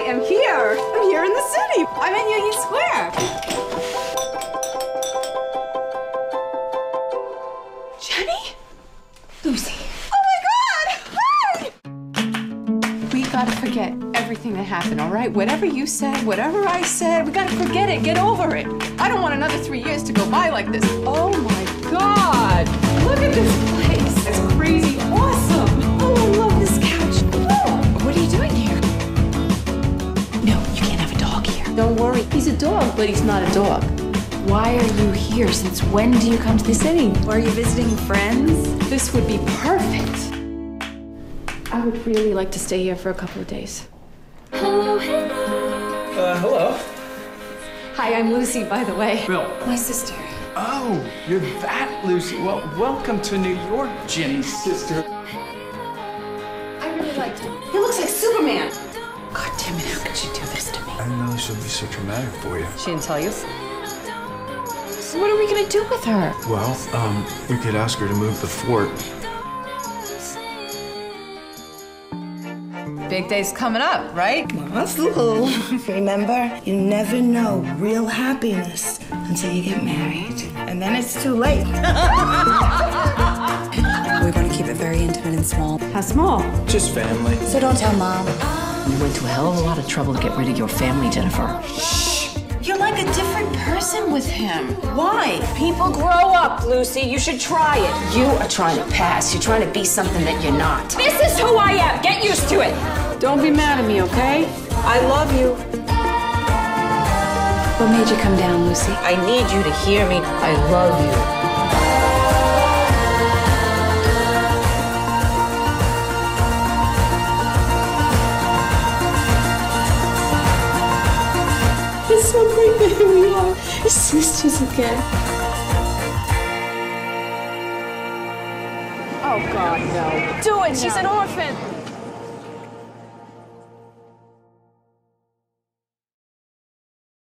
am here. I'm here in the city. I'm in Union Square. Jenny? Lucy. Oh my God! Hi! We gotta forget everything that happened, all right? Whatever you said, whatever I said, we gotta forget it. Get over it. I don't want another 3 years to go by like this. Oh my God! Look at this place. It's crazy awesome. Oh, I love this couch. Oh, what are you doing here? No, you can't have a dog here. Don't worry. He's a dog, but he's not a dog. Why are you here? Since when do you come to the city? Are you visiting friends? This would be perfect. I would really like to stay here for a couple of days. Hello, hello. Hello. Hi, I'm Lucy, by the way. Bill. My sister. Oh, you're that Lucy. Well, welcome to New York, Jenny's sister. I really liked him. He looks like Superman. God damn it, how could you do this to me? I didn't know this would be so traumatic for you. She didn't tell you? What are we gonna do with her? Well, we could ask her to move the fort. Big day's coming up, right? Awesome. Remember, you never know real happiness until you get married. And then it's too late. We want to keep it very intimate and small. How small? Just family. So don't tell Mom. You went to a hell of a lot of trouble to get rid of your family, Jennifer. You're like a different person with him. Why? People grow up, Lucy. You should try it. You are trying to pass. You're trying to be something that you're not. This is who I am. Get used to it. Don't be mad at me, okay? I love you. What made you come down, Lucy? I need you to hear me. I love you. It's so great that here we are, sisters again. Oh God, no. Do it, she's an orphan.